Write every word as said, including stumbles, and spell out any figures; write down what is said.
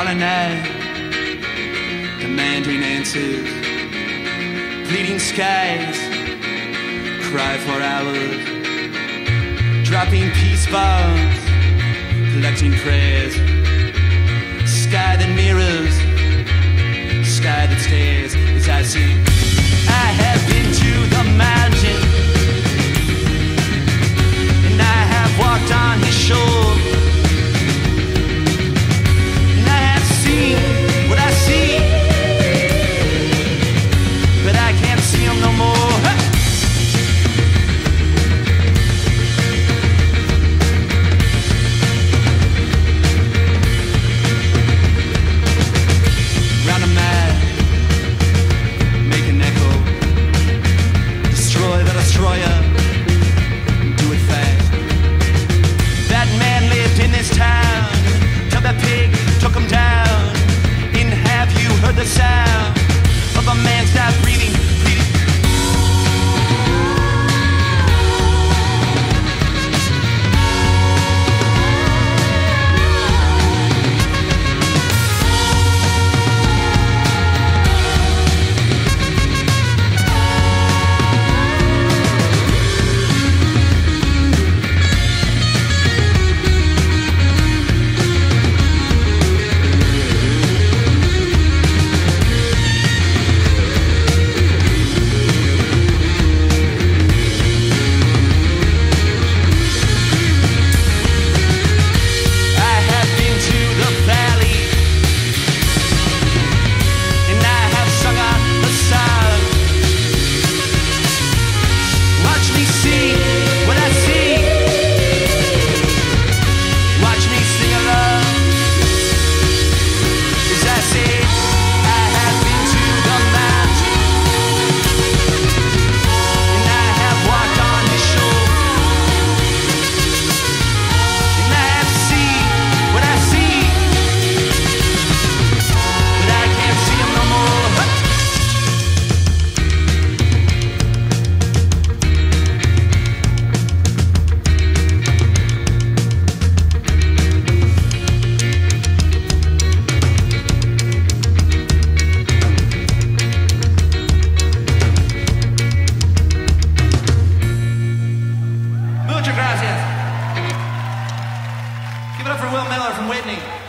calling out, demanding answers. Bleeding skies cry for hours, dropping peace bombs, collecting prayers. Sky that mirrors, sky that stares as I sing. I have been to the mountain, and I have walked on his shore, and I have seen what I see, but I can't see him no more. Round a mile, make an echo, destroy the destroyer, do it fast. That man lived in this town till the pig took him down. And have you heard the sound of a man stop breathing, breathing? Muchas gracias. Give it up for Will Miller from Whitney.